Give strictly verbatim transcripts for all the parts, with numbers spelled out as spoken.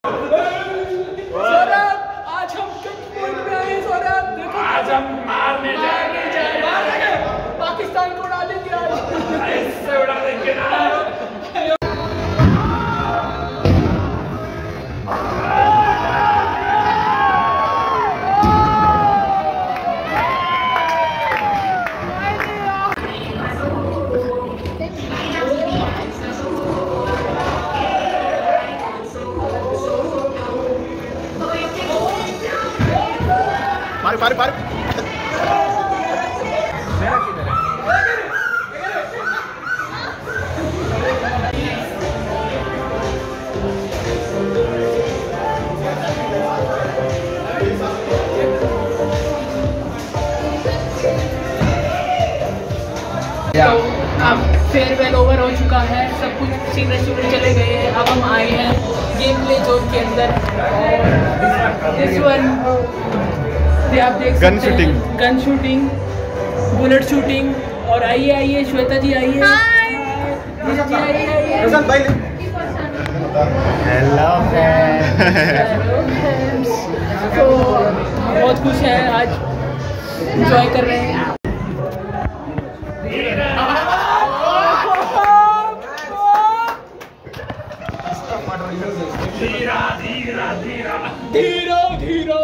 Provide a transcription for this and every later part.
सौरभ आज हम kick point पे आए सौरभ देखो आज हम मारने जाएंगे जाएंगे पाकिस्तान को उड़ा देंगे आज ऐसे उड़ा देंगे ना। Pare, pare, pare. तो अब फेयरवेल ओवर हो चुका है, सब कुछ सीनियर स्टूडेंट चले गए हैं, अब हम आए हैं गेम प्ले जोन के अंदर और इस वन आप देख गन सकते शूटिंग हैं गन शूटिंग बुलेट शूटिंग। और आइए आइए श्वेता जी आइए, निशा जी आइए आइए। हेलो तो बहुत खुश हैं, आज एंजॉय कर रहे हैं। धीरा धीरा धीरा धीरो धीरो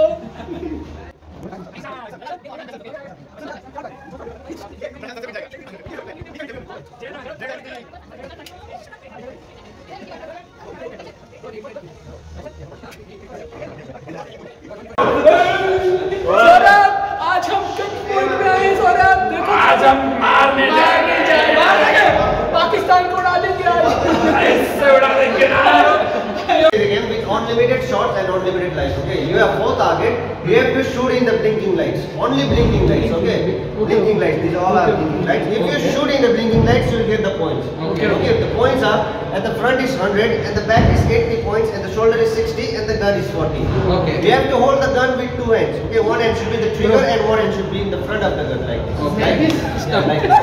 सौरभ आज हम किक पॉइंट पे आए सौरभ देखो आज हम मारने जाएंगे पाकिस्तान को उड़ा देंगे आज ऐसे उड़ा देंगे ना। Game with unlimited shots and unlimited lights. Okay, you have four target. You have to shoot in the blinking lights. Only blinking lights. Okay, blinking lights. These all are blinking lights. If you shoot in the blinking lights, you will get the points. Okay. Okay. The points are at the front is one hundred, and the back is eighty points, and the shoulder is sixty, and the gun is forty. Okay. You have to hold the gun with two hands. Okay, one hand should be the trigger, and one hand should be in the front of the gun, like this. Okay. Like this. Like this.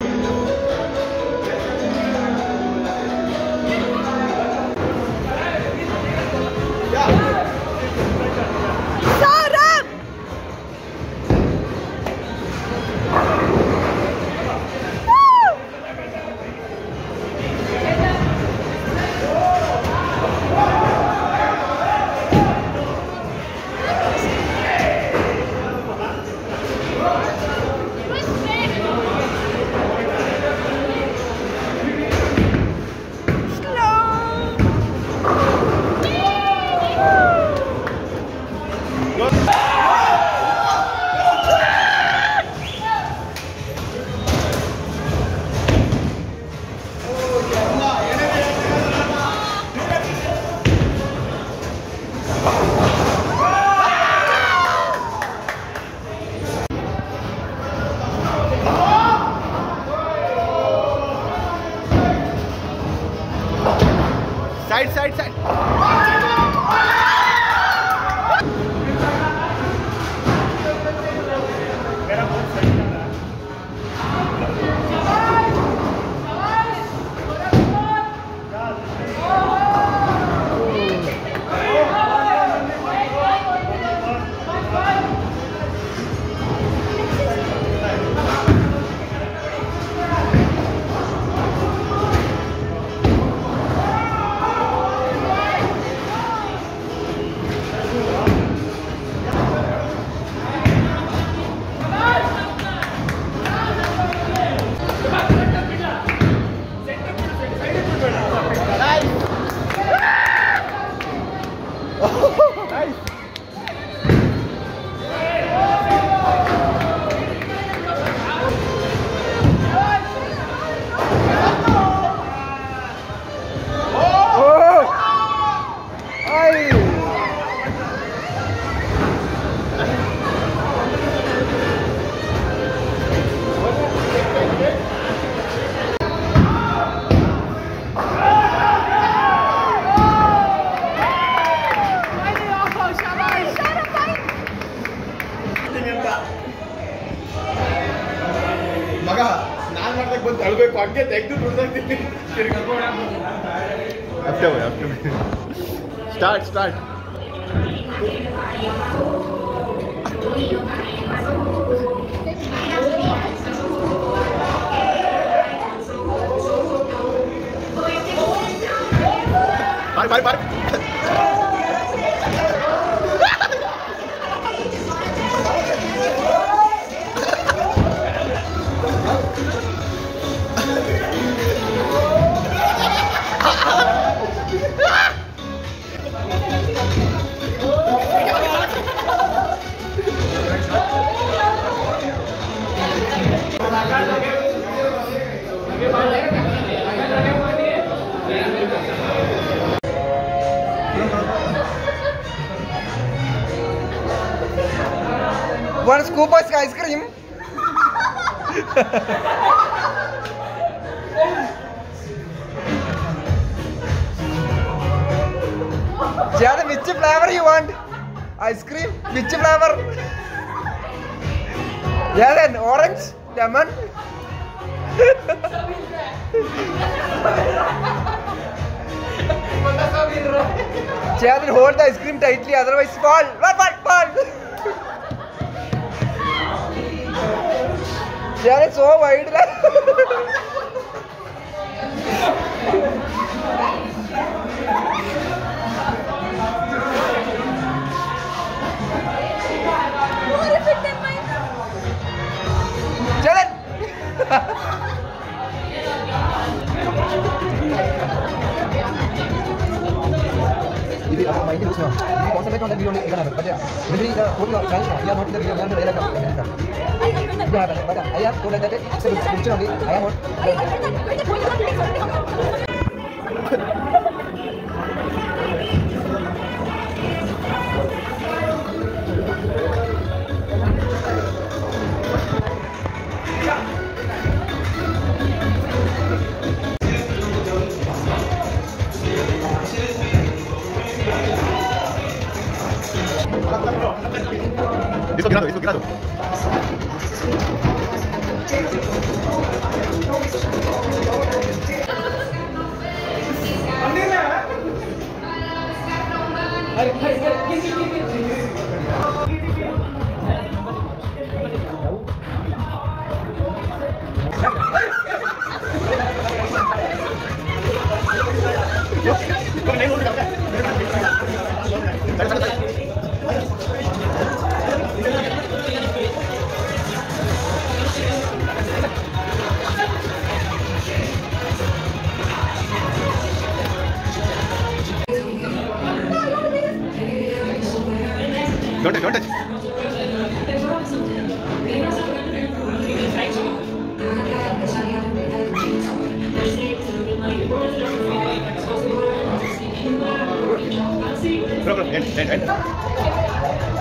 Side, side, side. ಮಗ ನಾನು ಮಾಡ್ದಾಗ ಬಂದು ತಳ್ಬೇಕು ಹಂಗೆ ತೆಗೆದು ದುಡ್ದಾಗ್ತೀನಿ ಅಷ್ಟೇ ಅಷ್ಟೇ Start, start. Par, par, par. One scoop of ice cream. Jada, which flavor you want? Ice cream? Which flavor? Yeah, then orange, lemon. Jada, hold the ice cream tightly, otherwise fall. Fall, fall, fall. Jada, it's so wide. If you are minding this now, you concentrate on that video only. But yeah, really the whole challenge now. We are not in the video. We are in the real account. Yeah, but I have told that it's a picture only. I am not. Disco girado, disco girado. Don't touch, don't touch. Bro, bro, end, end, end.